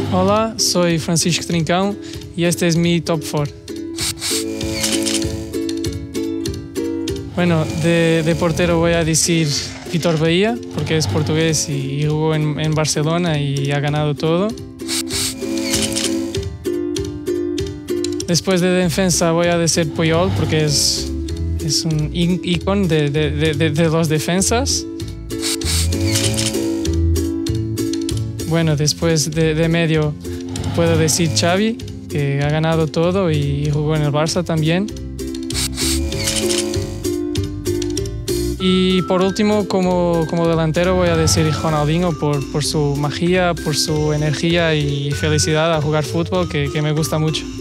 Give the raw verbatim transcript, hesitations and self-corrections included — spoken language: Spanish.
Hola, soy Francisco Trincão y este es mi top cuatro. Bueno, de, de portero voy a decir Vitor Bahía, porque es portugués y, y jugó en, en Barcelona y ha ganado todo. Después de defensa voy a decir Puyol, porque es, es un ícono de, de, de, de los defensas. Bueno, después de, de medio puedo decir Xavi, que ha ganado todo y jugó en el Barça también. Y por último, como, como delantero voy a decir Ronaldinho por, por su magia, por su energía y felicidad a jugar fútbol, que, que me gusta mucho.